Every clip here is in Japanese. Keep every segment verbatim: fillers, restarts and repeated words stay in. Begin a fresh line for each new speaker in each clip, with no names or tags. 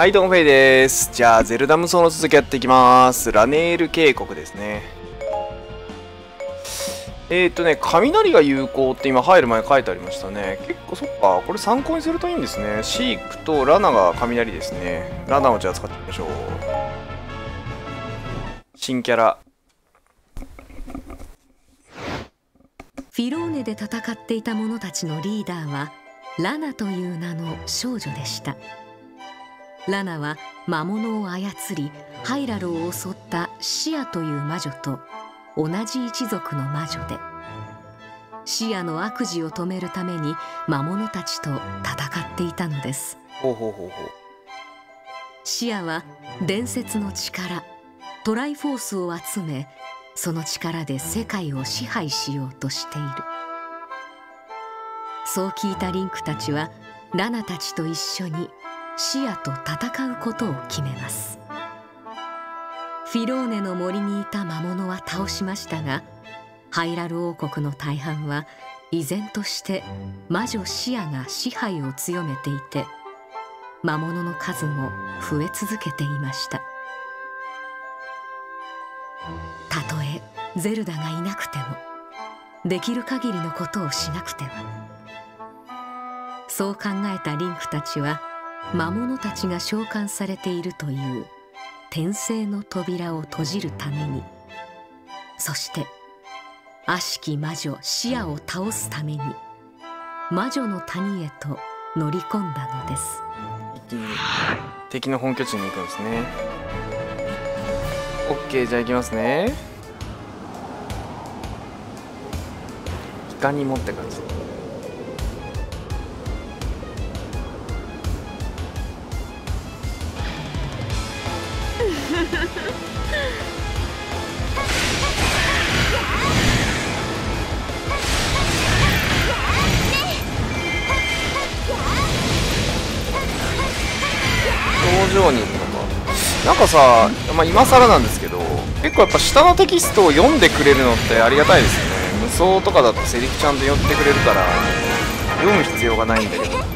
はい、どうもフェイです。じゃあ、ゼルダ無双の続きやっていきます。ラネール渓谷ですね。えーっとね、雷が有効って今入る前書いてありましたね。結構そっか、これ参考にするといいんですね。シークとラナが雷ですね。ラナをじゃあ使ってみましょう。新キャラ。
フィローネで戦っていた者たちのリーダーはラナという名の少女でした。ラナは魔物を操りハイラルを襲ったシアという魔女と同じ一族の魔女で、シアの悪事を止めるために魔物たちと戦っていたのです。
ほうほうほうほう。
シアは伝説の力トライフォースを集め、その力で世界を支配しようとしている。そう聞いたリンクたちはラナたちと一緒にシアと戦うことを決めます。フィローネの森にいた魔物は倒しましたが、ハイラル王国の大半は依然として魔女シアが支配を強めていて、魔物の数も増え続けていました。たとえゼルダがいなくてもできる限りのことをしなくては。そう考えたリンクたちは魔物たちが召喚されているという転生の扉を閉じるために、そして悪しき魔女シアを倒すために魔女の谷へと乗り込んだのです。
一気に敵の本拠地に行くんですね。オッケー、じゃあ行きますね。いかにもって感じ。頂上にいるのか。なんかさ、まあ、今更なんですけど、結構やっぱ下のテキストを読んでくれるのってありがたいですよね。無双とかだとセリフちゃんと読んでくれるから読む必要がないんだけど。ま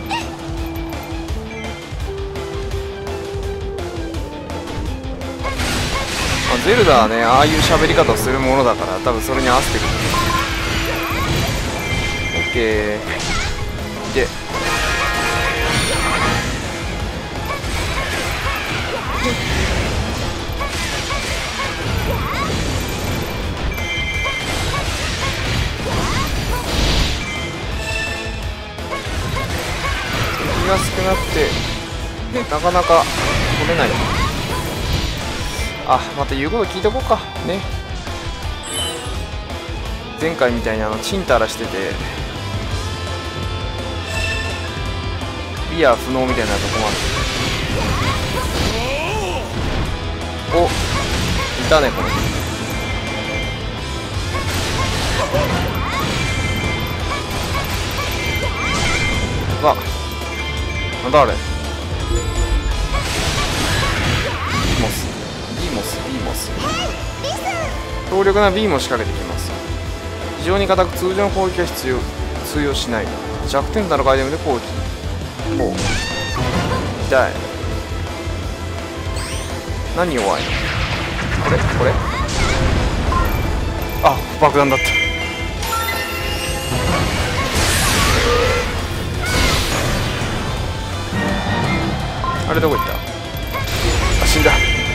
あ、ゼルダはね、ああいう喋り方をするものだから多分それに合わせてくる。オッケーで敵が少なくてなかなか取れない。あ、また言うこと聞いとこうかね。前回みたいにあのチンタラしててビア不能みたいなとこもある。お、いたねこれ。わ、なんだあれ。ビーモスビーモスビーモス強力なビームを仕掛けてきます。非常に硬く通常の攻撃は必要通用しない。弱点となるアイテムで攻撃。おう、痛い。何弱いのこれこれ。あ、爆弾だった。あれどこ行った。あ、死んだ。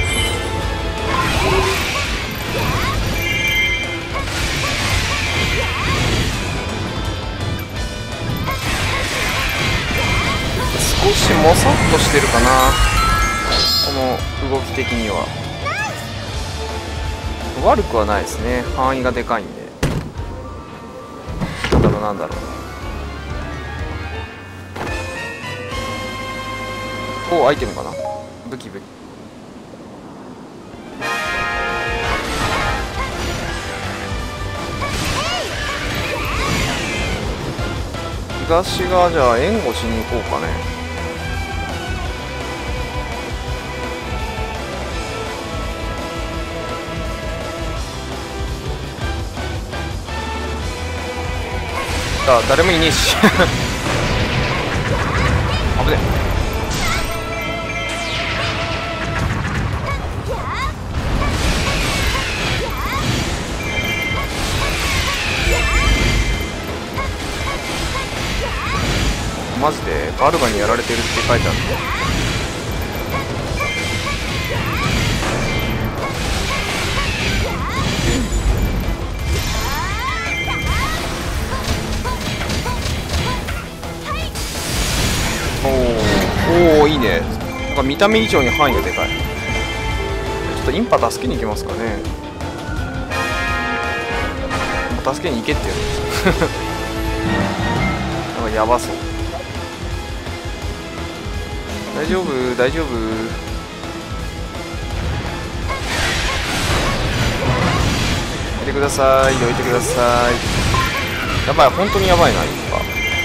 少しもさっとしてるかな、この動き的には。悪くはないですね。範囲がでかいんで。なんだろうなんだろう。お、アイテムかな。武器武器。東側じゃあ援護しに行こうかね。あ、誰もいねえし危ねえ。 マジでバルバにやられてるって書いてある。おーおー、いいね。なんか見た目以上に範囲がでかい。ちょっとインパ助けに行きますかね。助けに行けって言うんですなんかやばそう。大丈夫大丈夫。いてください、どいてください。やばい、本当にやばいな、インパ。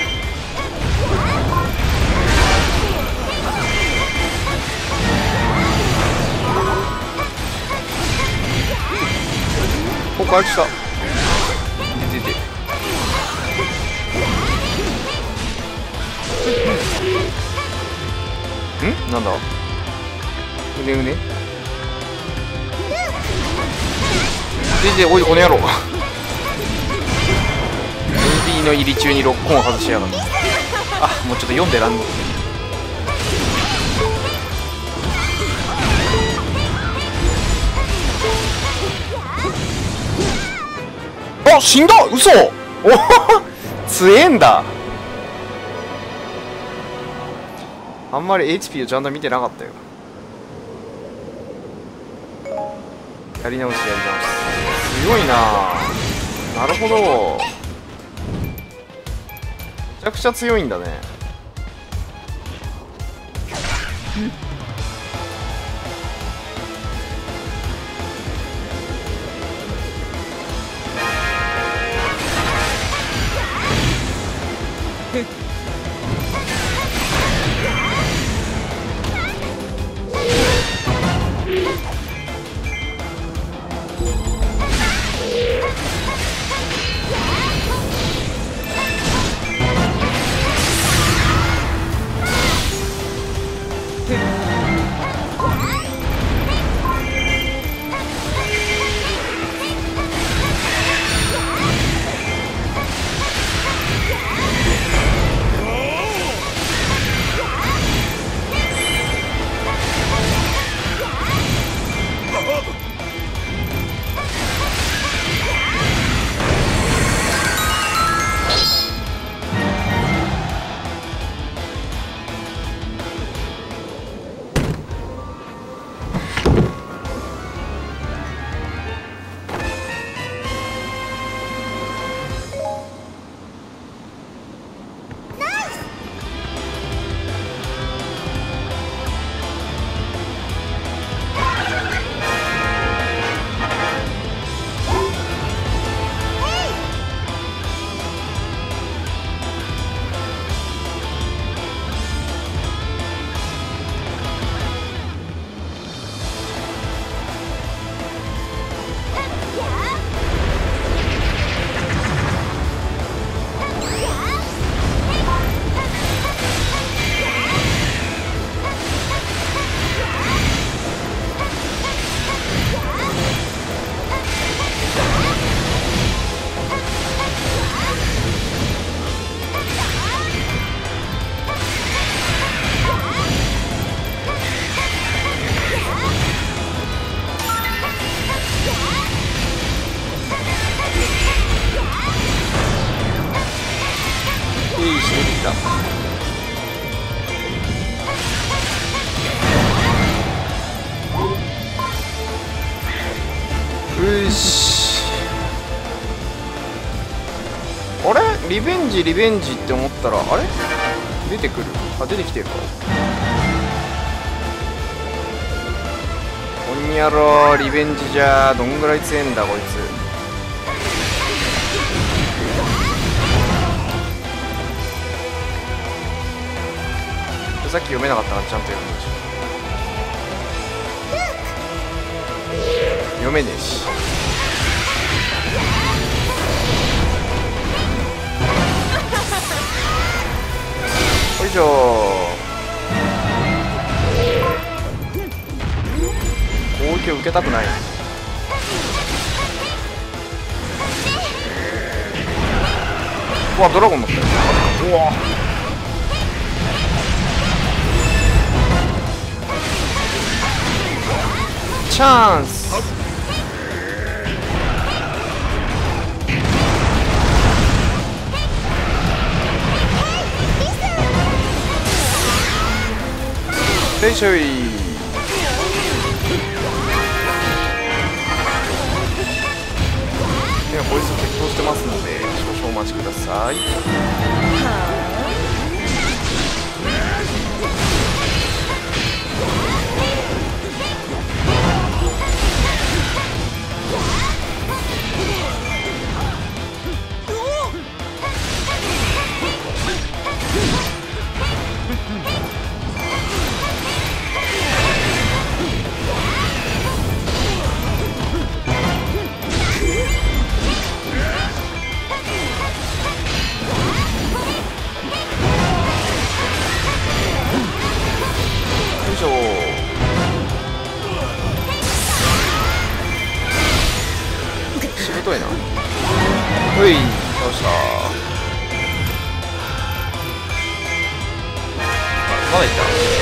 お、回復した。出てて。ん？なんだ？うねうね。出て、おい、この野郎。エムピー の入り中にロックオン外しやがった。あ、もうちょっと読んでらんの。あ、死んだ！嘘！おほほ強えんだ。あんまり エイチピー をちゃんと見てなかったよ。やり直しやり直し。強いな。なるほど。めちゃくちゃ強いんだね。よし。あれリベンジリベンジって思ったら、あれ出てくる。あ、出てきてるか。こんにゃろリベンジじゃどんぐらい強えんだこいつ。さっき読めなかったからちゃんと読むんでしょ。読めねえし。よいしょ。攻撃を受けたくない。うわドラゴン乗ったよ。うわチャンス。よいしょい。いや、こいつ適当してますので少々お待ちください。しぶといな。ほい、倒した。まだいった。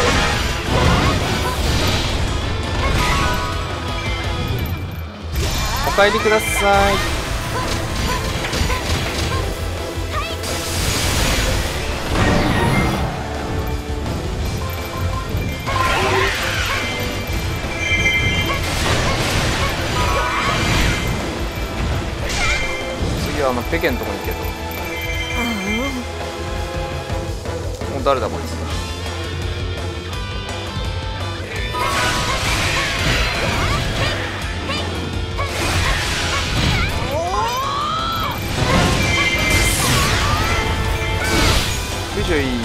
お帰りください。あのペケのとこに行けと。もう誰だこいつ。よいしょい。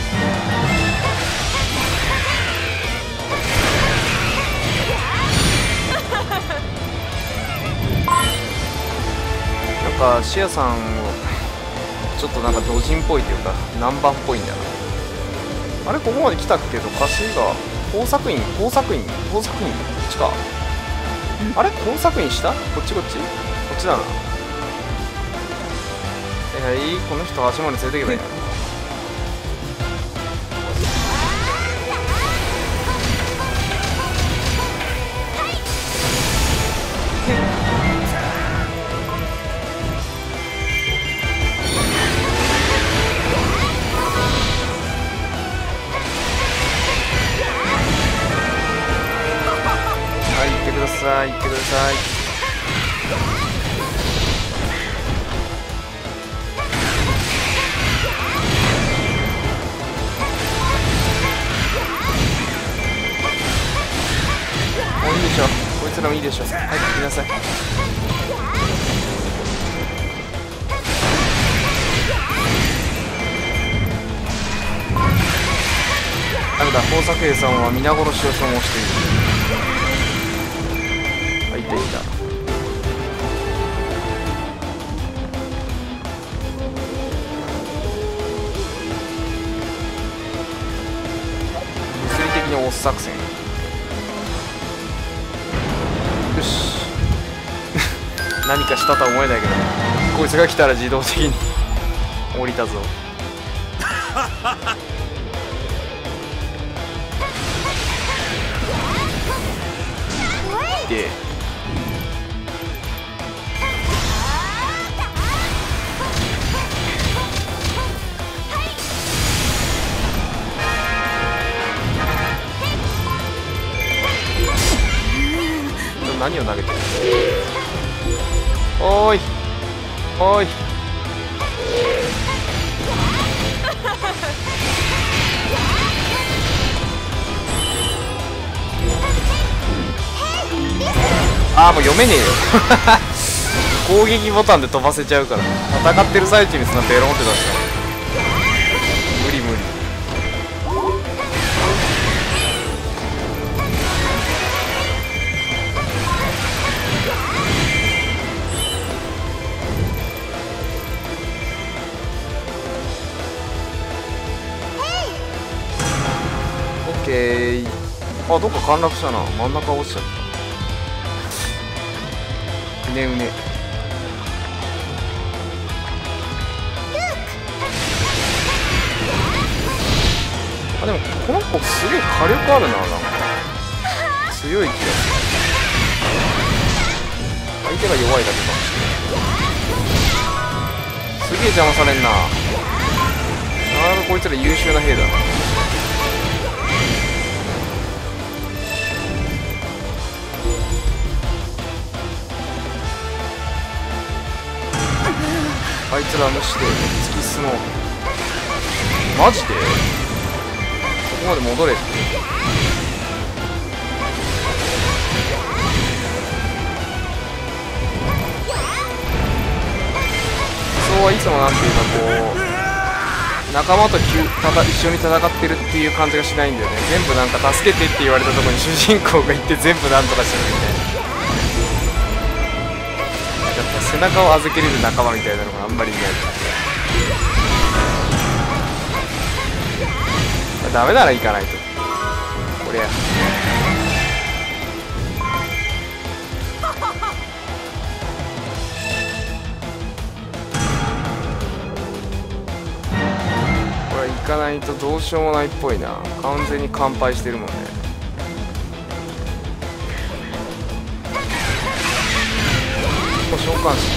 なんかシアさんをちょっとなんかドジンっぽいというか南蛮っぽいんだな。あれここまで来たけど歌詞が工作員工作員工作員こっちか。あれ工作員下こっちこっちこっちだな。はいはい、この人足まで連れてけばいいな。はい、行ってください行ってください。もういいでしょ、こいつらもいいでしょ。はい、行きなさい。ダメだ、豊作兵さんは皆殺しを所望している。あ、いたいた。物理的に押す作戦。よし何かしたとは思えないけど、こいつが来たら自動的に降りたぞ。で何を投げてる。おーいおーい。あーもう読めねえよ攻撃ボタンで飛ばせちゃうから、戦ってる最中にそんなベロンって出したら無理無理。オッケー。あ、どっか陥落したな。真ん中落ちちゃった。うねうね。あ、でもこの子すげえ火力あるな。なんか強い気がする。 相手が弱いだけかもしれない。すげえ邪魔されんな。なかなかこいつら優秀な兵だな。あいつら無視で突き進もう。マジでそこまで戻れって。そうはいつもなんていうかこう仲間ときゅただ一緒に戦ってるっていう感じがしないんだよね。全部なんか助けてって言われたところに主人公が行って全部なんとかしてるみたいな。背中を預けれる仲間みたいなのがあんまりいない。ダメなら行かないと。これやこれ行かないとどうしようもないっぽいな。完全に完敗してるもんね。召喚士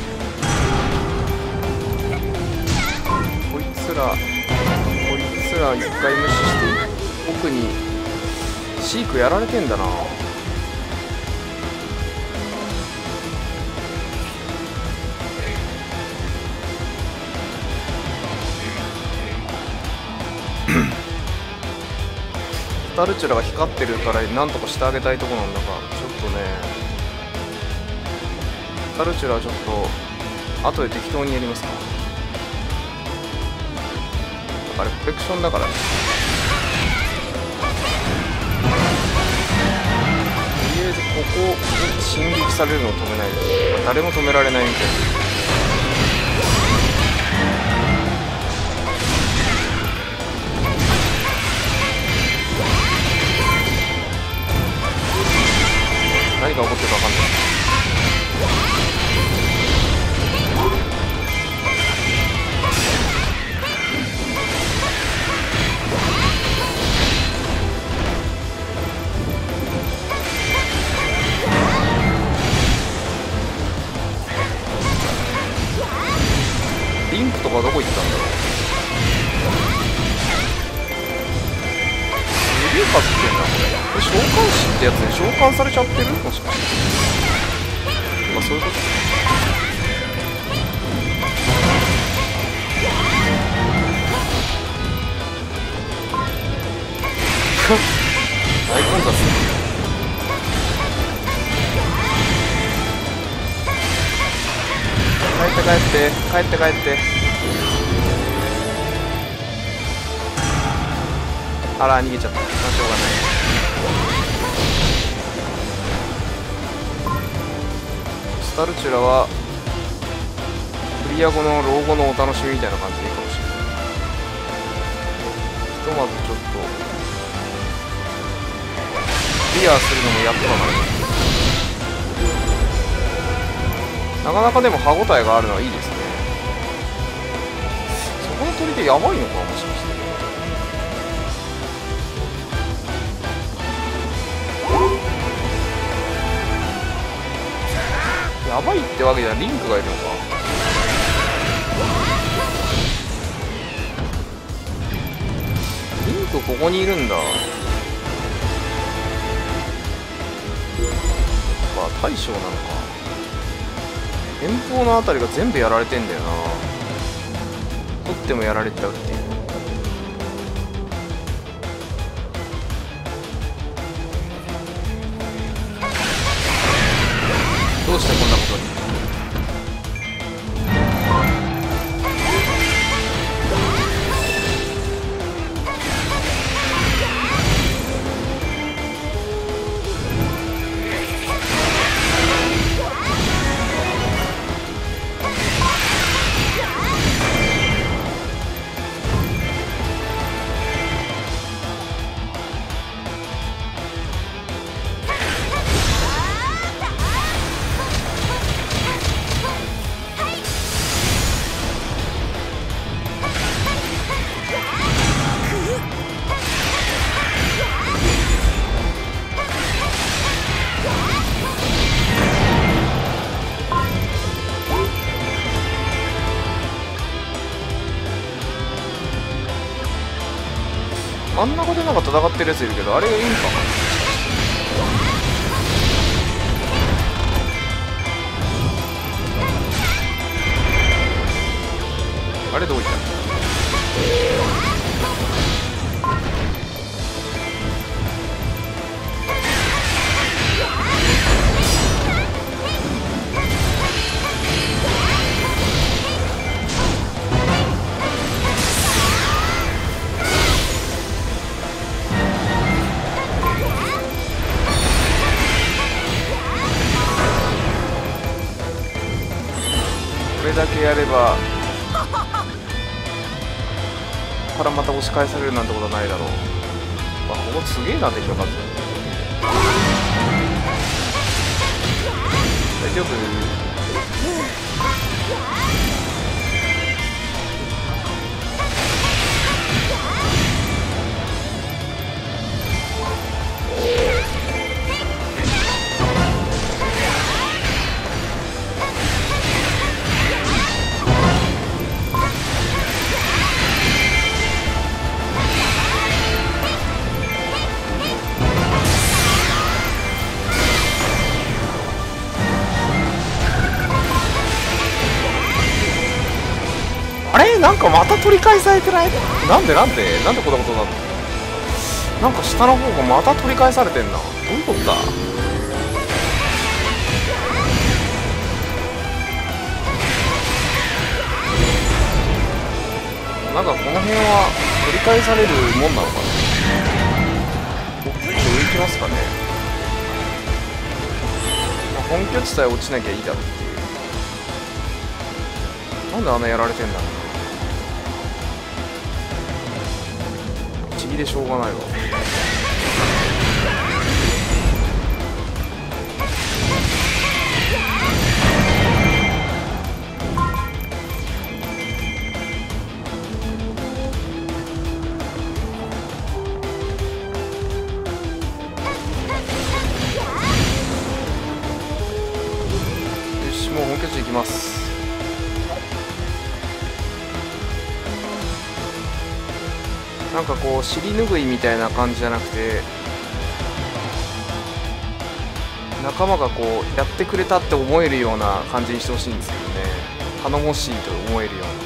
こいつらこいつら一回無視して奥にシークやられてんだな。スタルチュラが光ってるからなんとかしてあげたいとこなんだが、ちょっとねスタルチュラはちょっと後で適当にやりますか。あれコレクションだからね。とりあえずここに進撃されるのを止めないと誰も止められないみたいな。何が起こってるか分かんない。リンクとかどこ行ったんだろう。すげえ数来てんなこれ。これ召喚士ってやつで召喚されちゃってるもしかして。まあそういうこと大混雑する。帰って帰って帰って帰って。あら逃げちゃった。まあしょうがない。スタルチュラはクリア後の老後のお楽しみみたいな感じでいいかもしれない。ひとまずちょっとクリアするのもやっとだからなかなかでも歯応えがあるのはいいですね。そこの鳥でやばいのかもしかして。やばいってわけじゃリンクがいるのか。リンクここにいるんだ。まあ大将なのか。遠方のあたりが全部やられてんだよな。取ってもやられちゃうっていう。どうしてこんなことに。 あんな子でなんか戦ってるやついるけど、あれがいいんかな。あれどういった？これだけやればからまた押し返されるなんてことはないだろう。あ、ここすげえな、敵の数。大丈夫？あれなんかまた取り返されてない？なんでなんでなんでこんなことになるの？なんか下の方がまた取り返されてんな。どういうことだ？なんかこの辺は取り返されるもんなのかな。ちょっと上行きますかね。まあ、本拠地さえ落ちなきゃいいだろうっていう。なんであんなやられてんだろう。不思議でしょうがないわ。よし、もう本拠地行きます。なんかこう尻拭いみたいな感じじゃなくて、仲間がこうやってくれたって思えるような感じにしてほしいんですけどね。頼もしいと思えるような。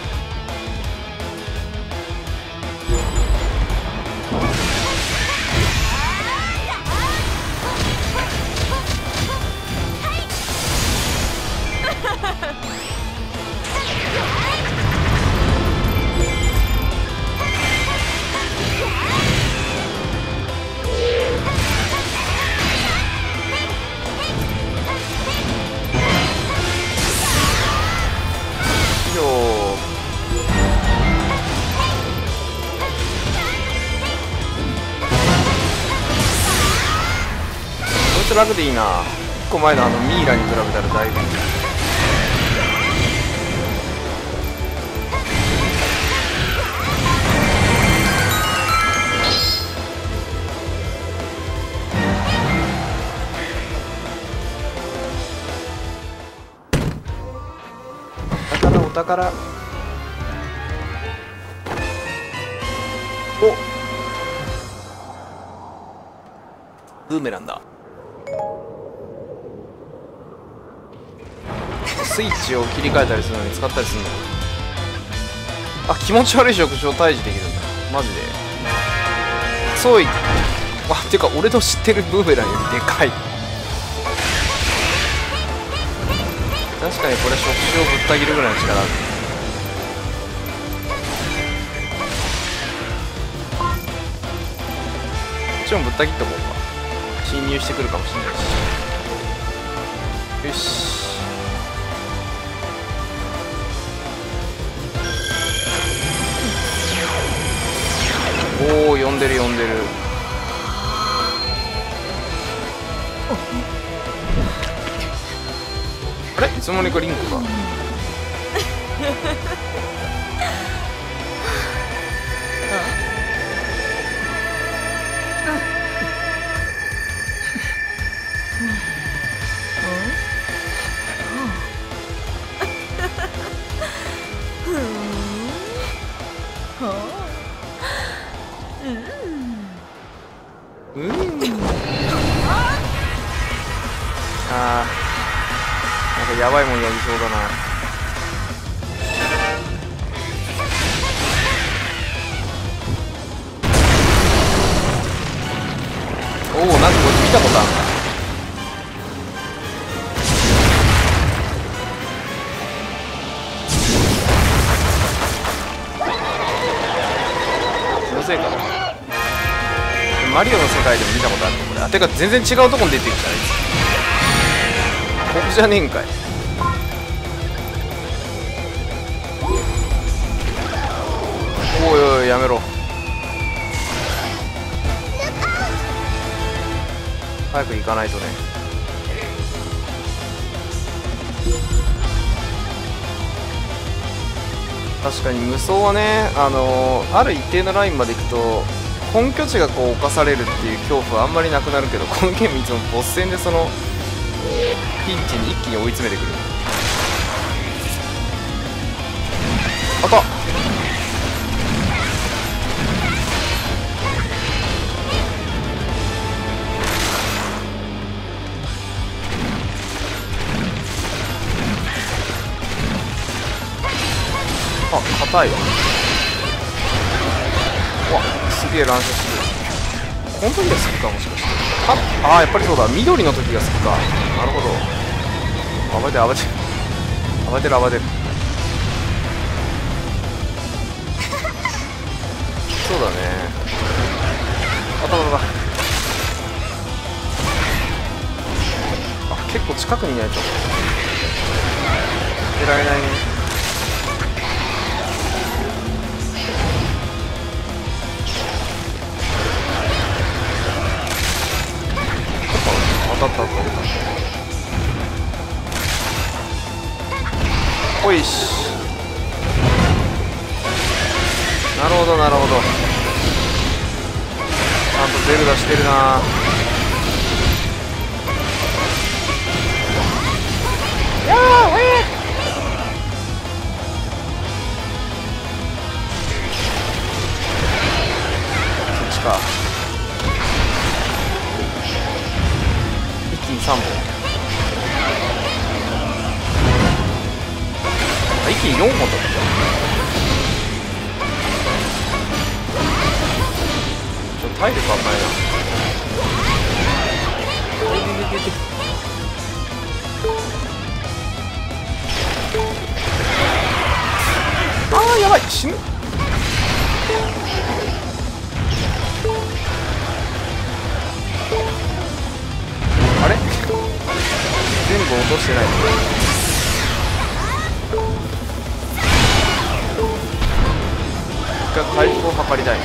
楽でいいな。いっこまえのあのミイラに比べたらだいぶいい。お宝お宝。お、ブーメランだ。スイッチを切り替えたりするのに使ったりするの。あ、気持ち悪い職種を退治できるんだ。マジでそうい。あ、てか俺の知ってるブーメランよりでかい。確かにこれ触手をぶった切るぐらいの力ある。もちろんぶった切っとこうか。侵入してくるかもしれないし。よし、おお、呼んでる呼んでる。あれ、いつの間にかリンクか。
うん。
あー、なんかやばいもんやりそうだな。おお、なんかこれ見たことあるな。気のせいかな。マリオの世界でも見たことあるねこれ。あ、てか全然違うとこに出てきたあいつ。ここじゃねえんかい。おいおい、やめろ。早く行かないとね。確かに無双はね、あのー、ある一定のラインまで行くと本拠地がこう侵されるっていう恐怖はあんまりなくなるけど、このゲームいつもボス戦でそのピンチに一気に追い詰めてくる。あった。あ、硬いわ。うわ、すげえ乱射してる。この時が好きか、もしかして。ああ、やっぱりそうだ、緑の時が好きか。なるほど。暴れてる暴れてる暴れてる暴れてる。そうだね。あたたた。あ、結構近くにいないと出られないね。当たった当たった。おいし。なるほどなるほど。ちゃんとゼルダしてるな。いやー、えー、そっちか。一気にさんぼん。あ、一気によんほんだった。ちょっと体力あんないな。あー、やばい、死ぬ。あれ全部落としてない。一回回復を図りたい。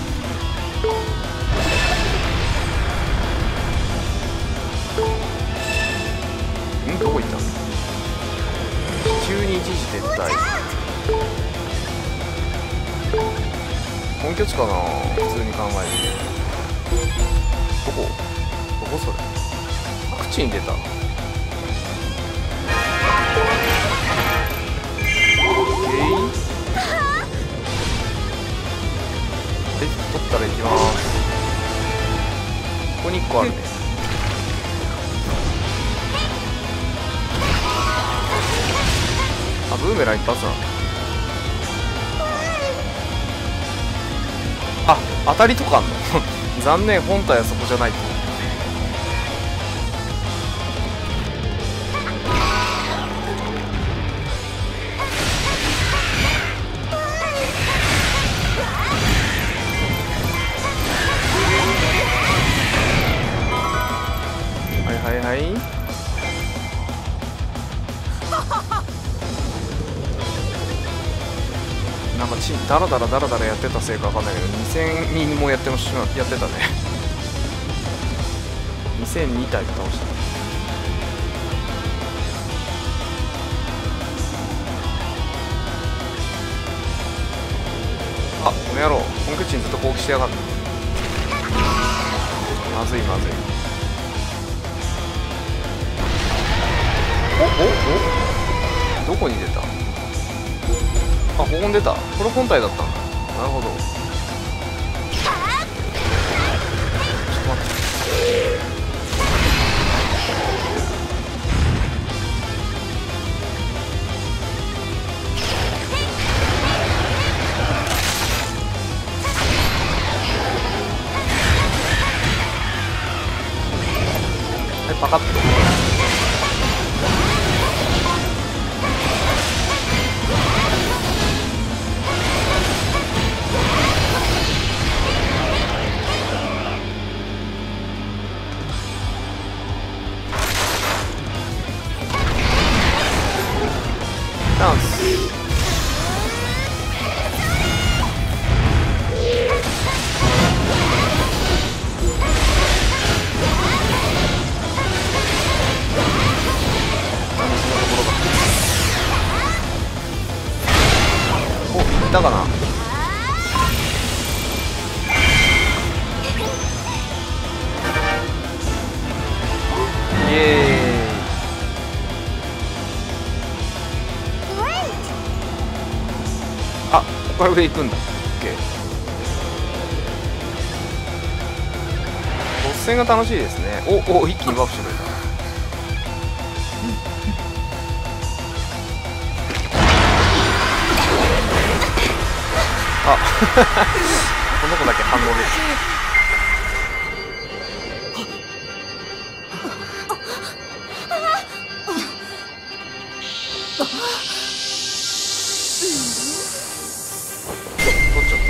ん、どこ行ったの。急に一時撤退。本拠地かな、普通に考えて。どこどこそれ。各地に出た。で、取ったら行きます。ここにいっこあるね。あ、ブーメラン一発なんだ。あ、当たりとかあんの残念、本体はそこじゃない。はいはいはい。なんかちダラダラダラダラやってたせいかわかんないけど、にせんにんもやってもしまやってたねにせんに体倒した。あ、この野郎本拠地にずっと攻撃してやがる。まずいまずい。おおお、どこに出た。あ、ここに出た。これ本体だったんだ。なるほど。ちょっと待って。 パカッと。ダンス。だかな。イエーイ。あ、ここから上行くんだ。オッケー。ボス戦が楽しいですね。おお、一気にバックしてくれた。あこの子だけ反応できる。取っちゃった。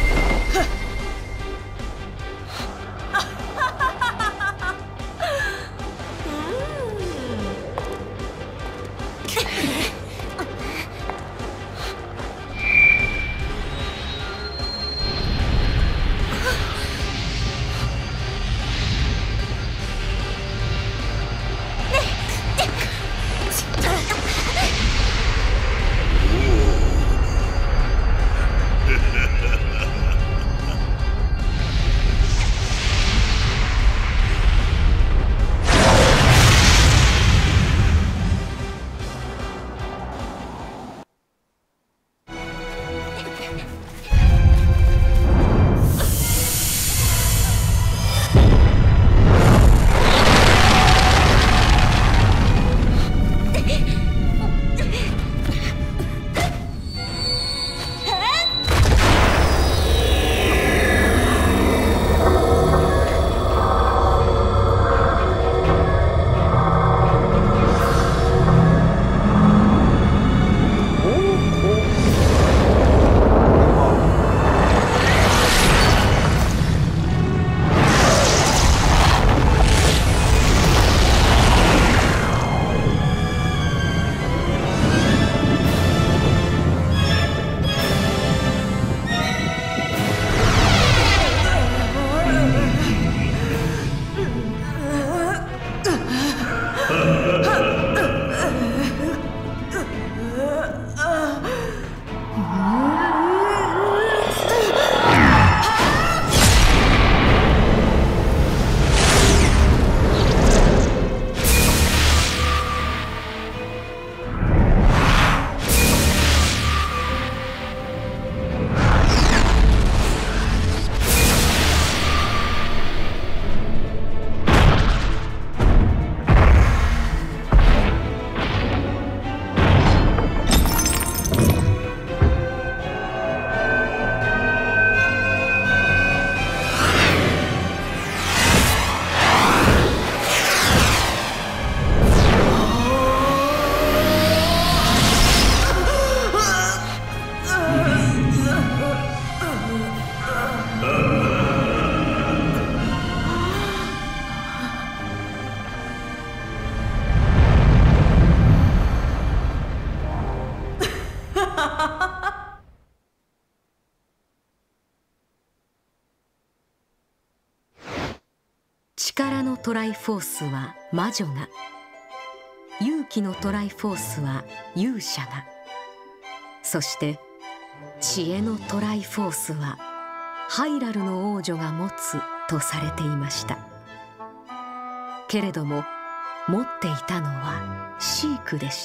力のトライフォースは魔女が、勇気のトライフォースは勇者が、そして知恵のトライフォースはハイラルの王女が持つとされていました。けれども持っていたのはシークでした。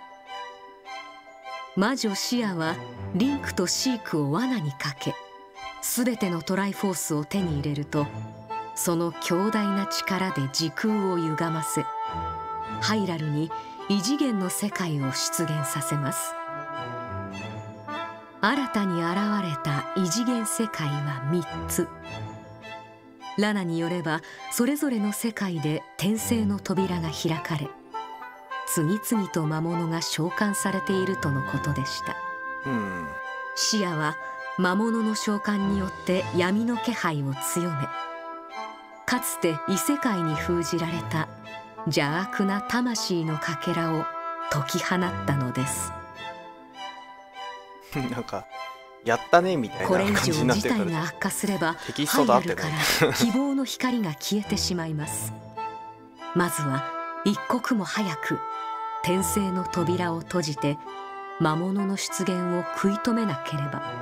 魔女シアはリンクとシークを罠にかけ、すべてのトライフォースを手に入れると、 その強大な力で時空を歪ませ、ハイラルに異次元の世界を出現させます。新たに現れた異次元世界はみっつ。ラナによれば、それぞれの世界で転生の扉が開かれ、次々と魔物が召喚されているとのことでした。
うん、
シアは魔物の召喚によって闇の気配を強め、かつて異世界に封じられた邪悪な魂のかけらを解き放ったのです。
なんかやったねみたいな
これ以上
感じになってるから、
事態が悪化すれば
テキストと合ってない
ハイラルから希望の光が消えてしまいます。まずは一刻も早く転生の扉を閉じて魔物の出現を食い止めなければ。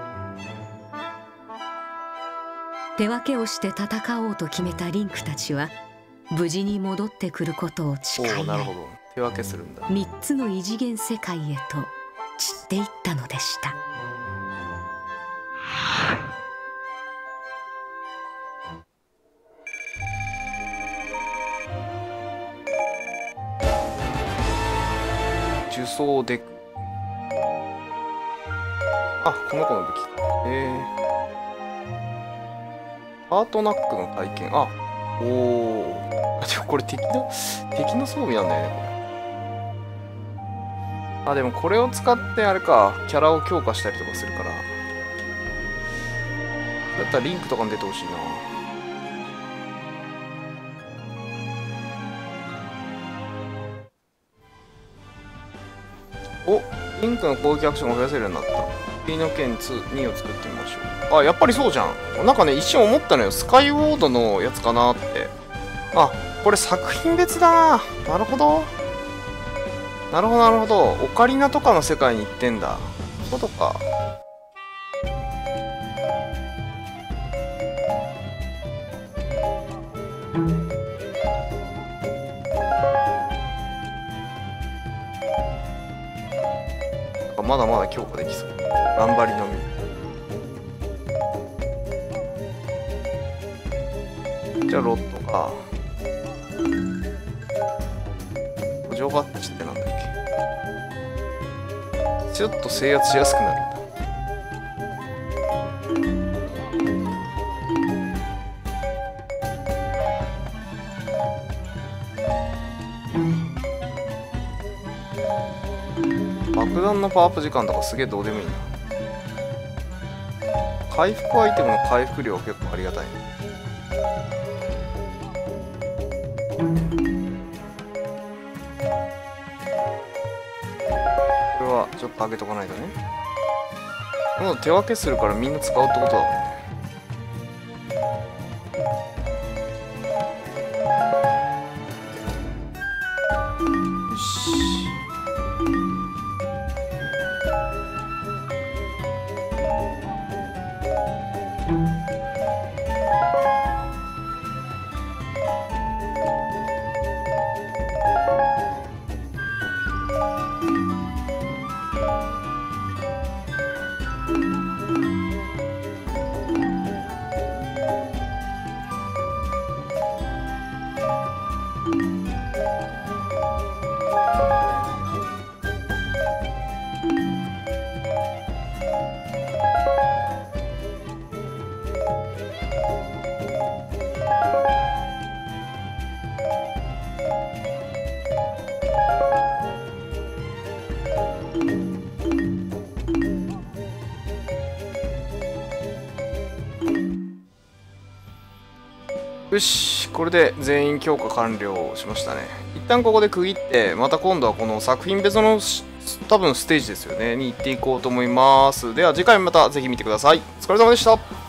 手分けをして戦おうと決めたリンクたちは無事に戻ってくることを誓い合い、
なるほど、手分けするんだ。
みっつの異次元世界へと散っていったのでした。
呪詛デク、あ、この子の武器か。えーハートナックの体験。あ、おお。でもこれ敵の、敵の装備なんだよね、これ。あ、でもこれを使ってあれか、キャラを強化したりとかするから。だったらリンクとかに出てほしいな。お、リンクの攻撃アクションが増やせるようになった。ピの剣にを作ってみましょう。あ、やっぱりそうじゃん。なんかね、一瞬思ったのよ。スカイウォードのやつかなって。あ、これ作品別だな。なるほど。なるほど、なるほど。オカリナとかの世界に行ってんだ。そういうことか。まだまだ強化できそう。頑張りのみ。じゃあロットか。補助バッジってなんだっけ。ちょっと制圧しやすくなるんだ。爆弾のパワーアップ時間とかすげえどうでもいいな。回復アイテムの回復量は結構ありがたいね。これはちょっと上げとかないとね。もう手分けするからみんな使うってことだもんね。よし。よし、これで全員強化完了しましたね。一旦ここで区切って、また今度はこの作品別の多分ステージですよね、に行っていこうと思います。では次回またぜひ見てください。お疲れ様でした。